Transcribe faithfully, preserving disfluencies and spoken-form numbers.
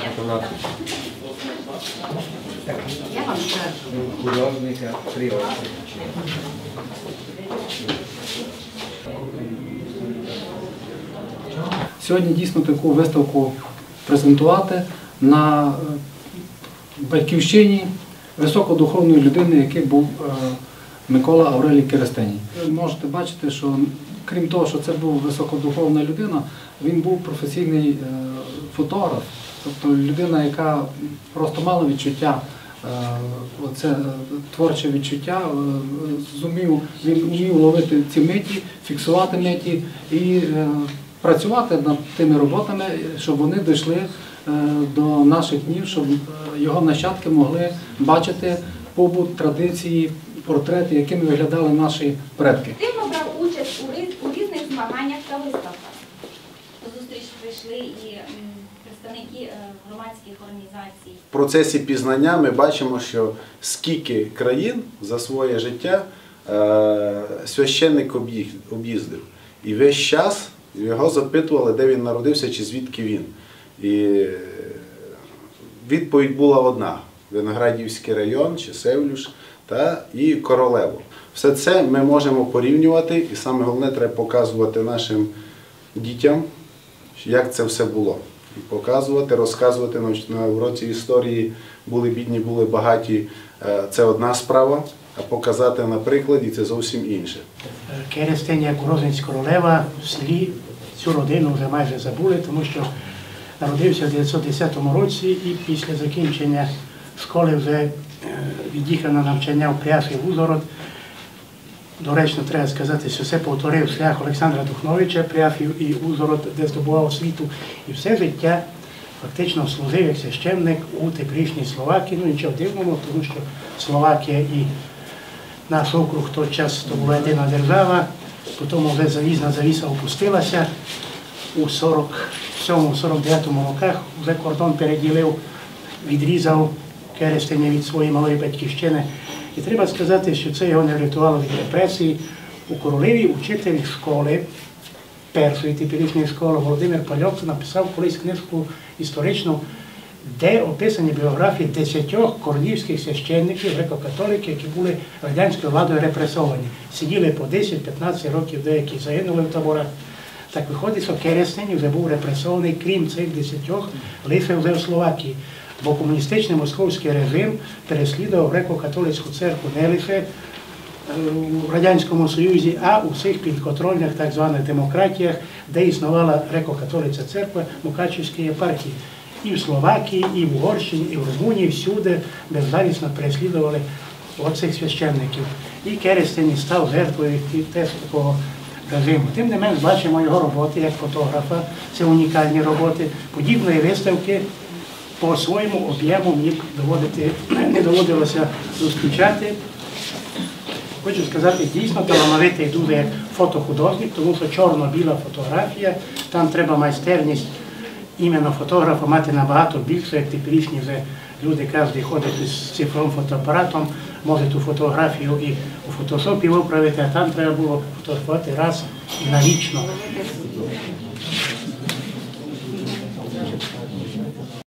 Я вам скажу. Художника три роки. Сьогодні дійсно таку виставку презентувати на батьківщині високодуховної людини, який був Микола Аврелій Керестеній. Ви можете бачити, що крім того, що це був високодуховна людина, він був професійний фотограф, тобто людина, яка просто мала відчуття, оце творче відчуття, зумів, він вмів ловити ці миті, фіксувати миті і працювати над тими роботами, щоб вони дійшли до наших днів, щоб його нащадки могли бачити побут, традиції, портрети, якими виглядали наші предки. Активно брав участь у різних змаганнях та виставках. До зустрічі прийшли і представники громадських організацій. В процесі пізнання ми бачимо, що скільки країн за своє життя священник об'їздив. І весь час його запитували, де він народився чи звідки він. І відповідь була одна – Виноградівський район, чи Севлюш, та і Королево. Все це ми можемо порівнювати, і саме головне, треба показувати нашим дітям, як це все було. І показувати, розказувати на уроці історії, були бідні, були багаті – це одна справа, а показати на прикладі – це зовсім інше. Керестень, як уроженець Королева, в селі цю родину вже майже забули, тому що народився в дев'ятсот десятому році і після закінчення школи вже від'їхав на навчання в Прясів Ужгород. Доречно треба сказати, що все повторив шлях Олександра Духновича, Прясів і Ужгород, де здобував освіту. І все життя фактично служив як священник у теперішній Словакії. Ну нічого дивного, тому що Словакія і наш округ в той час то була єдина держава, потім вже залізна завіса опустилася. У сорок сьомому — сорок дев'ятому роках вже кордон переділив, відрізав Керестеня від своєї малої батьківщини. І треба сказати, що це його не врятувало від репресії. У Королеві учитель школи, першої теперішньої школи, Володимир Пальок написав колись книжку історичну, де описані біографії десятьох королівських священників, греко-католиків, які були радянською владою репресовані. Сиділи по десять-п'ятнадцять років, деякі загинули в таборах. Так виходить, що Керестень вже був репресований, крім цих десятьох, лише вже в Словакії. Бо комуністичний московський режим переслідував греко-католицьку церкву не лише в Радянському Союзі, а у всіх підконтрольних так званих демократіях, де існувала греко-католицька церква Мукачівської єпархії. І в Словакії, і в Угорщині, і в Румунії, всюди безжалісно переслідували оцих священників. І Керестень став жертвою теж такого режиму. Тим не менш, бачимо його роботи як фотографа, це унікальні роботи, подібної виставки по своєму об'єму мені доводити, не доводилося зустрічати. Хочу сказати, дійсно талановитий дуже як фотохудожник, тому що чорно-біла фотографія, там треба майстерність іменно фотографа мати набагато більше, як теперішні вже люди, кожен ходить з цифровим фотоапаратом, може ту фотографію і у фотошопі виправити, а там треба було фотографувати раз і навічно.